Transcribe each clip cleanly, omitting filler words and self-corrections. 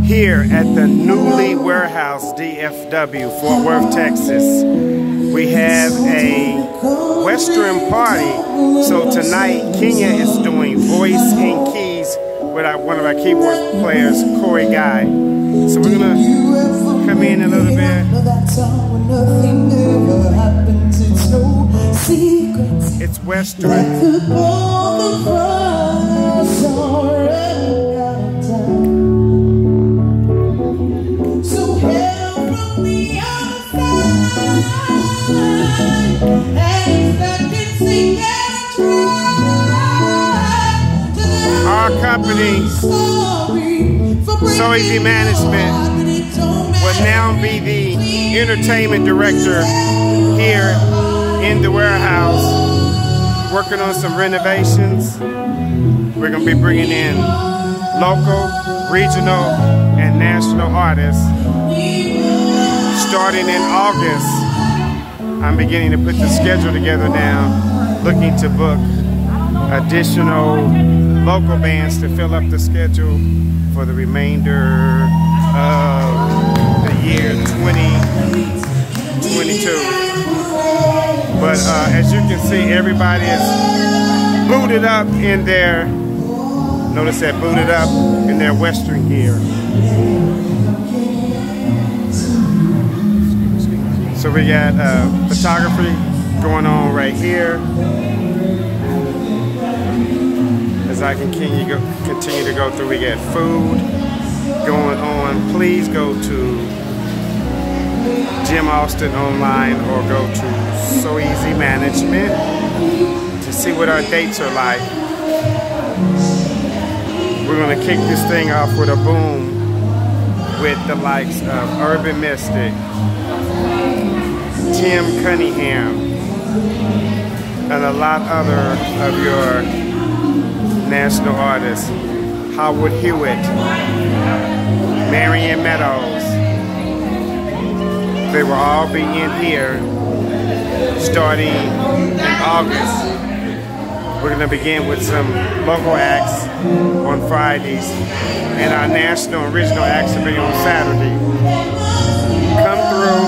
Here at the Nuuly Warehouse, DFW, Fort Worth, Texas, we have a Western party. So tonight, Kenya is doing voice and keys with one of our keyboard players, Corey Guy. So we're gonna come in a little bit. It's Western. Our company, So Easy Management, will now be the entertainment director here in the warehouse, working on some renovations. We're going to be bringing in local, regional, and national artists. Starting in August, I'm beginning to put the schedule together now, looking to book additional local bands to fill up the schedule for the remainder of the year 2022. But as you can see, everybody is booted up in their, notice that, booted up in their Western gear. So we got photography going on right here. As I continue to go through, we got food going on. Please go to Jim Austin online or go to So Easy Management to see what our dates are like. We're going to kick this thing off with a boom with the likes of Urban Mystic, Tim Cunningham, and a lot other of your national artists, Howard Hewitt, Marion Meadows. They will all be in here starting in August. We're going to begin with some local acts on Fridays, and our national and regional acts will be on Saturday. Come through.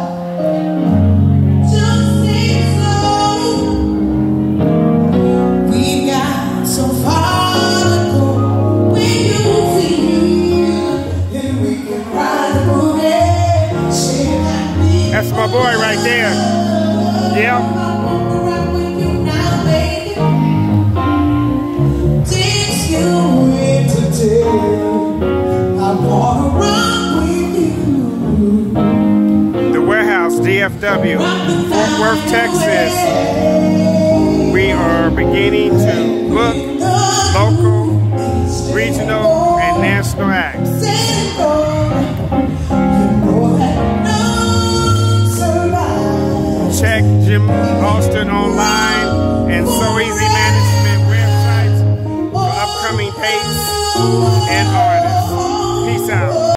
That's my boy right there. Yeah. The Warehouse, DFW, Fort Worth, Texas. We are beginning to book local, regional, and national acts. Check Jim Austin online and So Easy Management websites for upcoming dates and artists.